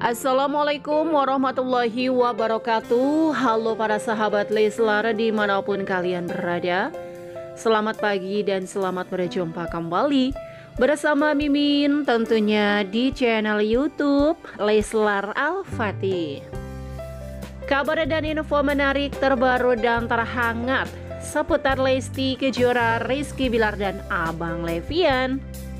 Assalamualaikum warahmatullahi wabarakatuh. Halo para sahabat Leslar dimanapun kalian berada. Selamat pagi dan selamat berjumpa kembali bersama Mimin tentunya di channel YouTube Leslar Al-Fatih. Kabar dan info menarik terbaru dan terhangat seputar Lesti Kejora, Rizky Bilar dan Abang Levian.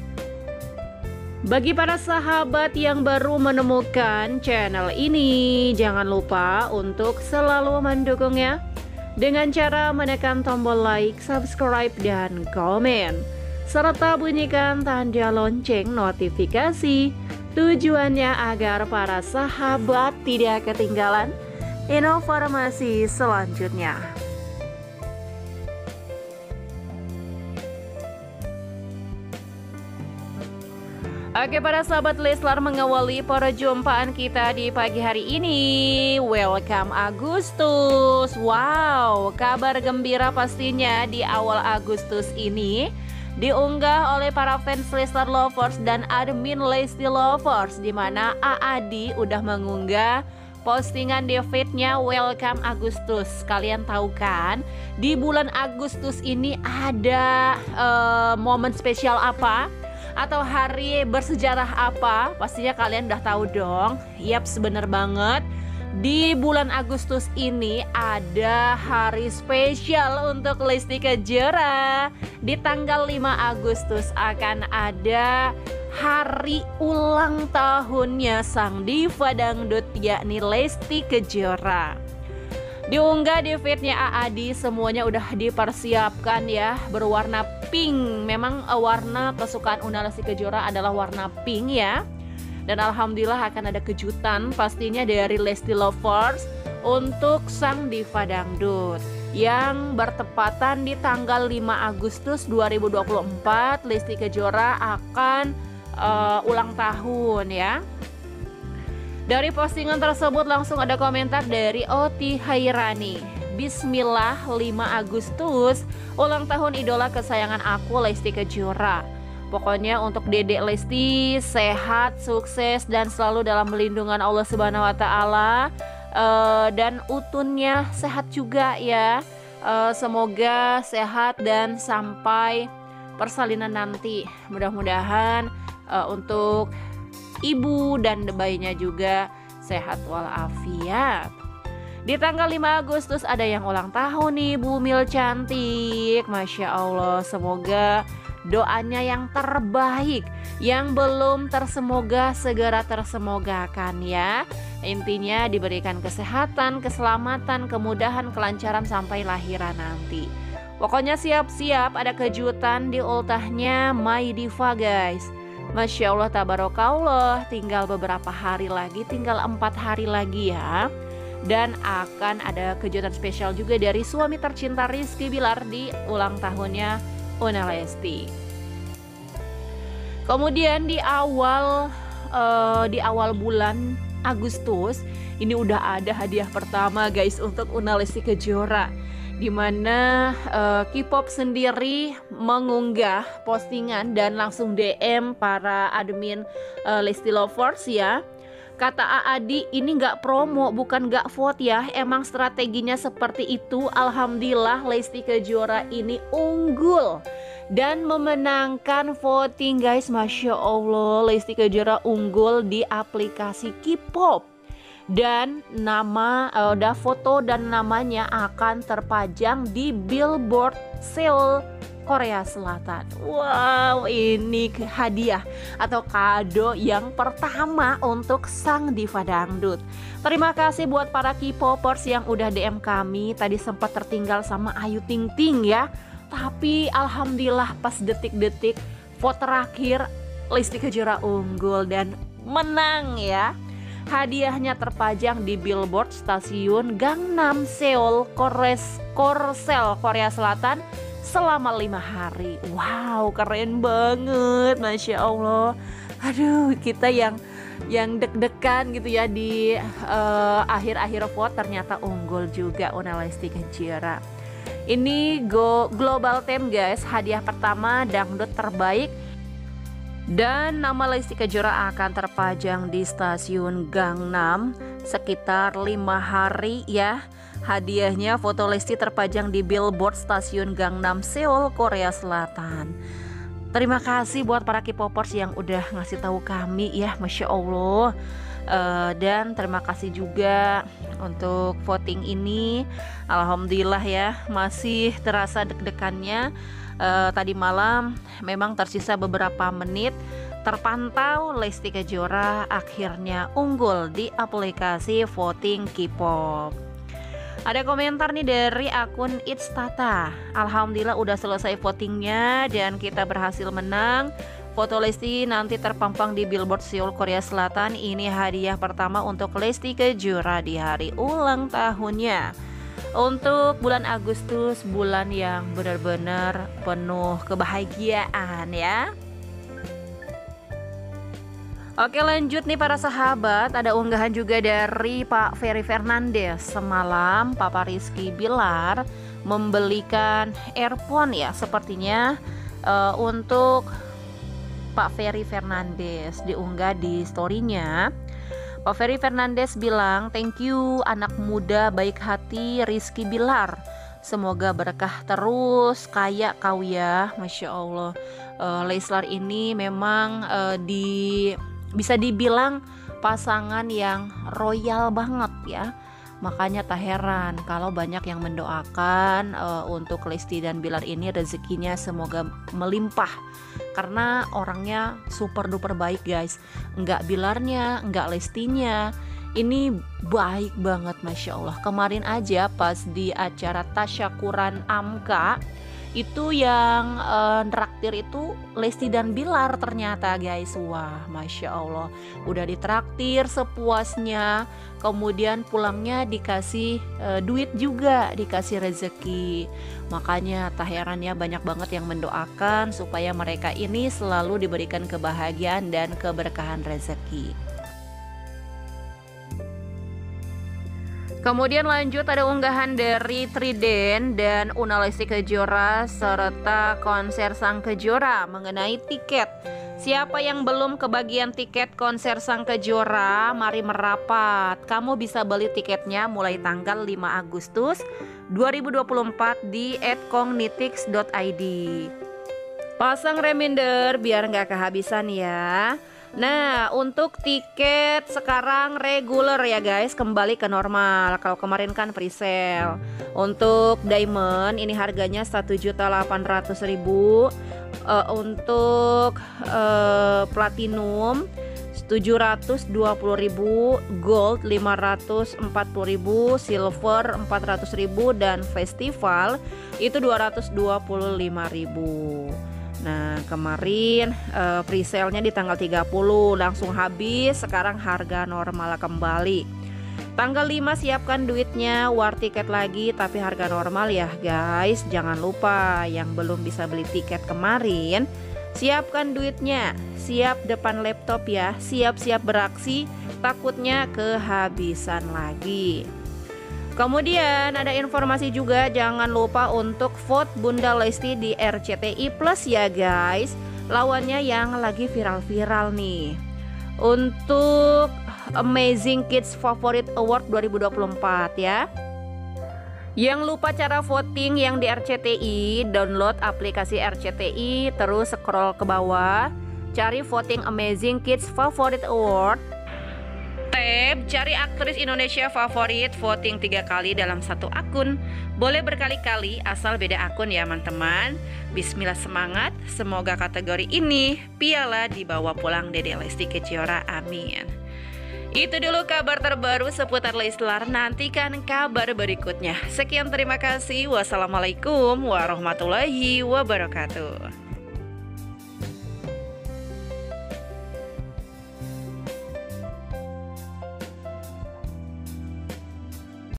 Bagi para sahabat yang baru menemukan channel ini, jangan lupa untuk selalu mendukungnya dengan cara menekan tombol like, subscribe, dan komen, serta bunyikan tanda lonceng notifikasi. Tujuannya agar para sahabat tidak ketinggalan informasi selanjutnya. Oke para sahabat Leslar, mengawali perjumpaan kita di pagi hari ini. Welcome Agustus. Wow, kabar gembira pastinya di awal Agustus ini diunggah oleh para fans Leslar Lovers dan admin Lesti Lovers, dimana Aadi udah mengunggah postingan di feed-nya Welcome Agustus. Kalian tahu kan, di bulan Agustus ini ada momen spesial apa? Atau hari bersejarah apa? Pastinya kalian udah tahu dong. Yaps, bener banget. Di bulan Agustus ini ada hari spesial untuk Lesti Kejora. Di tanggal 5 Agustus akan ada hari ulang tahunnya sang diva dangdut, yakni Lesti Kejora. Diunggah di feednya Aadi, semuanya udah dipersiapkan ya, berwarna pink. Memang warna kesukaan Una Lesti Kejora adalah warna pink ya. Dan alhamdulillah akan ada kejutan pastinya dari Lesti Lovers untuk sang diva dangdut yang bertepatan di tanggal 5 Agustus 2024. Lesti Kejora akan ulang tahun ya. Dari postingan tersebut langsung ada komentar dari Oti Hairani. Bismillah, 5 Agustus ulang tahun idola kesayangan aku, Lesti Kejora. Pokoknya untuk Dedek Lesti sehat, sukses, dan selalu dalam perlindungan Allah Subhanahu wa Ta'ala, dan utunnya sehat juga ya. Semoga sehat dan sampai persalinan nanti. Mudah-mudahan untuk ibu dan bayinya juga sehat walafiat. Di tanggal 5 Agustus ada yang ulang tahun nih, Bu Mil cantik. Masya Allah, semoga doanya yang terbaik, yang belum tersemoga segera tersemogakan ya. Intinya diberikan kesehatan, keselamatan, kemudahan, kelancaran sampai lahiran nanti. Pokoknya siap-siap ada kejutan di ultahnya My Diva guys. Masya Allah, tabarakallah, tinggal beberapa hari lagi, tinggal 4 hari lagi ya. Dan akan ada kejutan spesial juga dari suami tercinta Rizky Bilar di ulang tahunnya Una Lesti. Kemudian di awal bulan Agustus ini udah ada hadiah pertama guys untuk Una Lesti Kejora, dimana K-pop sendiri mengunggah postingan dan langsung DM para admin Lesti Lovers ya. Kata Aadi, ini nggak promo, bukan nggak vote ya, emang strateginya seperti itu. Alhamdulillah Lesti Kejora ini unggul dan memenangkan voting guys. Masya Allah, Lesti Kejora unggul di aplikasi K-pop. Dan nama foto dan namanya akan terpajang di billboard Seoul, Korea Selatan. Wow, ini hadiah atau kado yang pertama untuk sang diva dangdut. Terima kasih buat para K-popers yang udah DM kami. Tadi sempat tertinggal sama Ayu Ting Ting ya, tapi alhamdulillah pas detik-detik vote terakhir Lesti Kejora unggul dan menang ya. Hadiahnya terpajang di billboard stasiun Gangnam Seoul, Korsel, Korea Selatan selama 5 hari. Wow, keren banget, Masya Allah. Aduh, kita yang deg-degan gitu ya di akhir-akhir vote ternyata unggul juga Una Lesti Kejora. Ini Global Team guys, hadiah pertama dangdut terbaik Dan nama Lesti Kejora akan terpajang di stasiun Gangnam sekitar 5 hari ya. Hadiahnya foto Lesti terpajang di billboard stasiun Gangnam, Seoul, Korea Selatan. Terima kasih buat para K-popers yang udah ngasih tahu kami ya, Masya Allah. Dan terima kasih juga untuk voting ini. Alhamdulillah ya, masih terasa deg-degannya. Tadi malam memang tersisa beberapa menit, terpantau Lesti Kejora akhirnya unggul di aplikasi voting K-pop. Ada komentar nih dari akun It's Tata. Alhamdulillah udah selesai votingnya dan kita berhasil menang. Foto Lesti nanti terpampang di billboard Seoul, Korea Selatan. Ini hadiah pertama untuk Lesti Kejora di hari ulang tahunnya. Untuk bulan Agustus, bulan yang benar-benar penuh kebahagiaan ya. Oke, lanjut nih para sahabat, ada unggahan juga dari Pak Ferry Fernandes. Semalam Papa Rizky Bilar membelikan earphone ya, sepertinya untuk Pak Ferry Fernandes. Diunggah di storynya. Pak Ferry Fernandes bilang, thank you anak muda baik hati Rizky Bilar. Semoga berkah terus, kaya kau ya. Masya Allah, Leslar ini memang bisa dibilang pasangan yang royal banget ya. Makanya tak heran kalau banyak yang mendoakan untuk Lesti dan Bilar ini rezekinya semoga melimpah. Karena orangnya super duper baik guys. Enggak Bilarnya, enggak Lestinya. Ini baik banget Masya Allah. Kemarin aja pas di acara tasyakuran Amka, itu yang traktir itu Lesti dan Bilar ternyata guys. Wah Masya Allah, udah ditraktir sepuasnya. Kemudian pulangnya dikasih duit juga, dikasih rezeki. Makanya tak heran ya, banyak banget yang mendoakan supaya mereka ini selalu diberikan kebahagiaan dan keberkahan rezeki. Kemudian lanjut ada unggahan dari Triden dan Una Lesti Kejora serta konser Sang Kejora mengenai tiket. Siapa yang belum kebagian tiket konser Sang Kejora, mari merapat. Kamu bisa beli tiketnya mulai tanggal 5 Agustus 2024 di @kongnitix.id. Pasang reminder biar nggak kehabisan ya. Nah, untuk tiket sekarang reguler ya guys, kembali ke normal. Kalau kemarin kan free sale. Untuk diamond ini harganya 1.800.000. Untuk platinum 720.000, gold 540.000, silver 400.000, dan festival itu 225.000. Nah kemarin pre-sale-nya di tanggal 30 langsung habis, sekarang harga normal kembali. Tanggal 5 siapkan duitnya, war tiket lagi tapi harga normal ya guys. Jangan lupa yang belum bisa beli tiket kemarin, siapkan duitnya, siap depan laptop ya, siap-siap beraksi, takutnya kehabisan lagi. Kemudian ada informasi juga, jangan lupa untuk vote Bunda Lesti di RCTI Plus ya guys. Lawannya yang lagi viral-viral nih. Untuk Amazing Kids Favorite Award 2024 ya. Yang lupa cara voting yang di RCTI, download aplikasi RCTI, terus scroll ke bawah, cari voting Amazing Kids Favorite Award. Tab cari aktris Indonesia favorit, voting 3 kali dalam satu akun. Boleh berkali-kali asal beda akun ya teman-teman. Bismillah, semangat. Semoga kategori ini piala dibawa pulang Dede Lesti Kejora, amin. Itu dulu kabar terbaru seputar Leslar. Nantikan kabar berikutnya. Sekian, terima kasih. Wassalamualaikum warahmatullahi wabarakatuh.